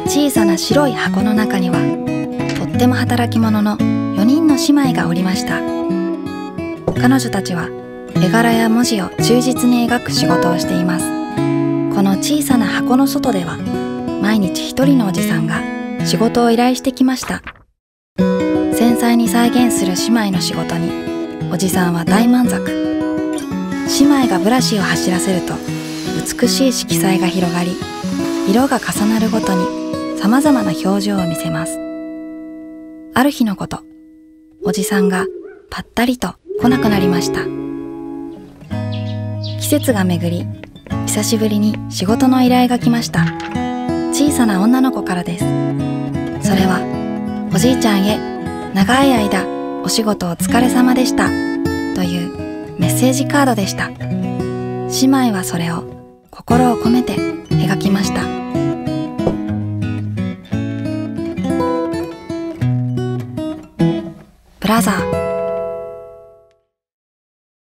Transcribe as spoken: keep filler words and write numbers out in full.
小さな白い箱の中にはとっても働き者のよにんの姉妹がおりました。彼女たちは絵柄や文字を忠実に描く仕事をしています。この小さな箱の外では毎日一人のおじさんが仕事を依頼してきました。繊細に再現する姉妹の仕事におじさんは大満足。姉妹がブラシを走らせると美しい色彩が広がり、色が重なるごとにさまざまな表情を見せます。ある日のこと、おじさんがぱったりと来なくなりました。季節が巡り、久しぶりに仕事の依頼が来ました。小さな女の子からです。それは、おじいちゃんへ長い間お仕事お疲れ様でしたというメッセージカードでした。姉妹はそれを心を込めて描きました。ブラザー